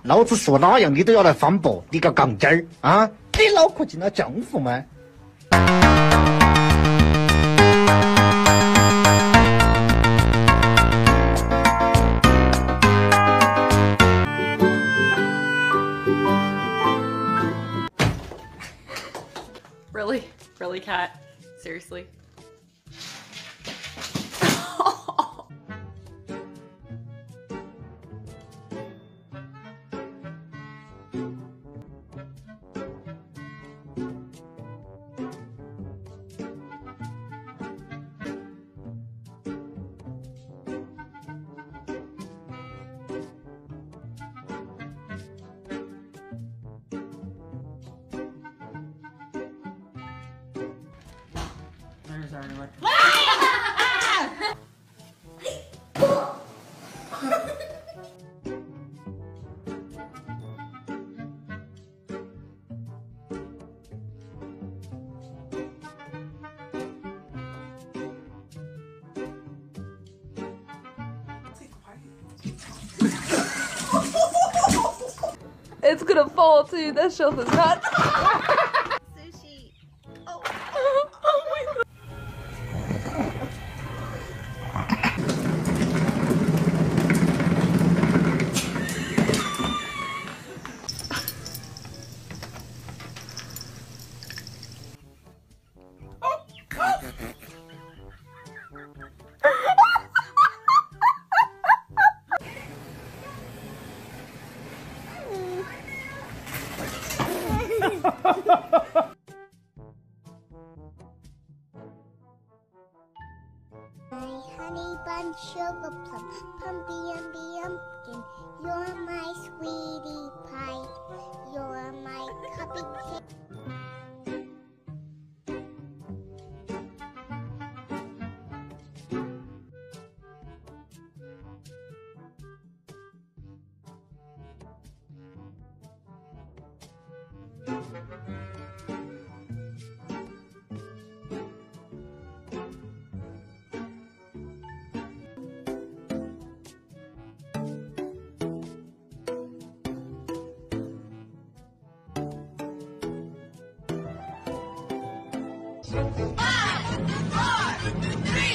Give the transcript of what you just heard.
老子说哪样你都要来反驳，你个杠精儿啊！你脑壳进了浆糊吗？ Really? Really, Cat? Seriously? There's our new It's gonna fall too. That shelf is not. Sushi. Oh. Oh my god. My honey bun sugar plum, pumpy umby umpkin. You're my sweetie pie. You're my cupcake. Five, four, three,